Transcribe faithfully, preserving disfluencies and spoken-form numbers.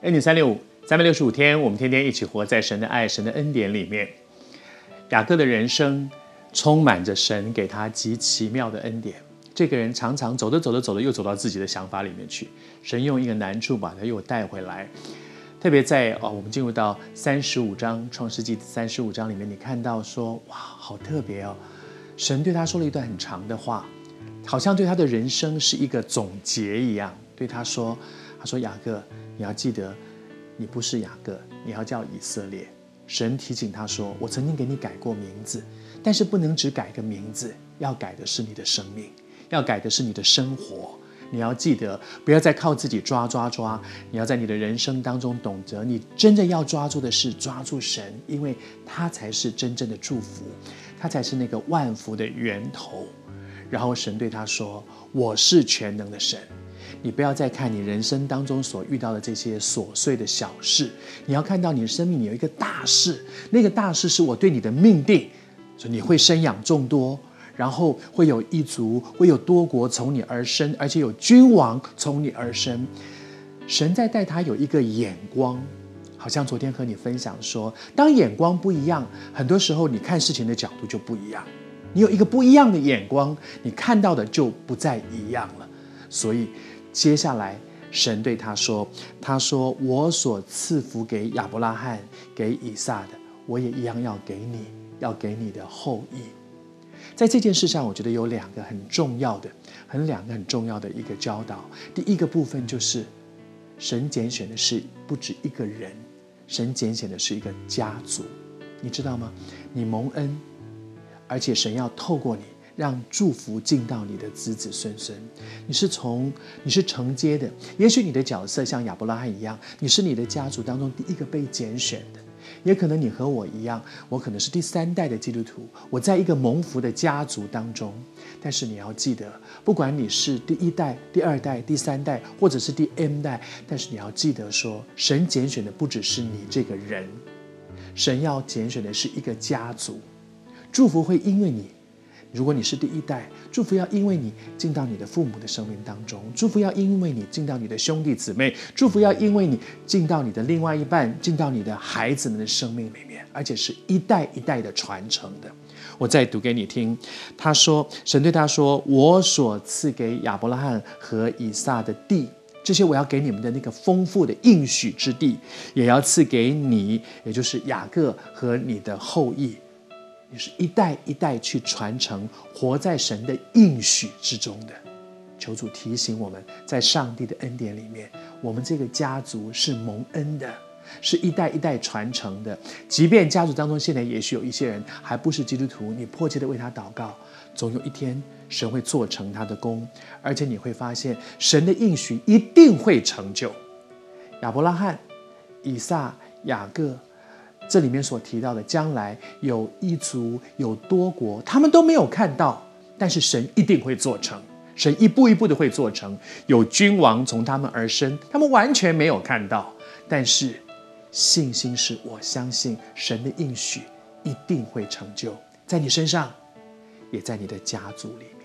恩典三六五，三百六十五天，我们天天一起活在神的爱、神的恩典里面。雅各的人生充满着神给他极奇妙的恩典。这个人常常走着走着走着，又走到自己的想法里面去。神用一个难处把他又带回来。特别在哦，我们进入到三十五章，创世纪三十五章里面，你看到说，哇，好特别哦！神对他说了一段很长的话，好像对他的人生是一个总结一样。对他说，他说雅各，你要记得，你不是雅各，你要叫以色列。神提醒他说，我曾经给你改过名字，但是不能只改个名字，要改的是你的生命，要改的是你的生活。你要记得，不要再靠自己抓抓抓，你要在你的人生当中懂得，你真正要抓住的是抓住神，因为他才是真正的祝福，他才是那个万福的源头。然后神对他说，我是全能的神。你不要再看你人生当中所遇到的这些琐碎的小事，你要看到你的生命里有一个大事，那个大事是我对你的命定，所以你会生养众多，然后会有一族，会有多国从你而生，而且有君王从你而生。神在带他有一个眼光，好像昨天和你分享说，当眼光不一样，很多时候你看事情的角度就不一样。你有一个不一样的眼光，你看到的就不再一样了。所以接下来神对他说，他说我所赐福给亚伯拉罕给以撒的，我也一样要给你，要给你的后裔。在这件事上，我觉得有两个很重要的很两个很重要的一个教导。第一个部分就是神拣选的是不止一个人，神拣选的是一个家族。你知道吗？你蒙恩，而且神要透过你让祝福进到你的子子孙孙。你是从你是承接的，也许你的角色像亚伯拉罕一样，你是你的家族当中第一个被拣选的，也可能你和我一样，我可能是第三代的基督徒，我在一个蒙福的家族当中。但是你要记得，不管你是第一代、第二代、第三代，或者是第 N 代，但是你要记得说，神拣选的不只是你这个人，神要拣选的是一个家族。祝福会因为你，如果你是第一代，祝福要因为你进到你的父母的生命当中，祝福要因为你进到你的兄弟姊妹，祝福要因为你进到你的另外一半，进到你的孩子们的生命里面，而且是一代一代的传承的。我再读给你听，他说，神对他说，我所赐给亚伯拉罕和以撒的地，这些我要给你们的那个丰富的应许之地，也要赐给你，也就是雅各和你的后裔。你是一代一代去传承，活在神的应许之中的。求主提醒我们，在上帝的恩典里面，我们这个家族是蒙恩的，是一代一代传承的。即便家族当中现在也许有一些人还不是基督徒，你迫切的为他祷告，总有一天神会做成他的功，而且你会发现神的应许一定会成就。亚伯拉罕、以撒、雅各，这里面所提到的将来有一族有多国，他们都没有看到，但是神一定会做成，神一步一步的会做成。有君王从他们而生，他们完全没有看到，但是信心是我相信神的应许一定会成就，在你身上，也在你的家族里面。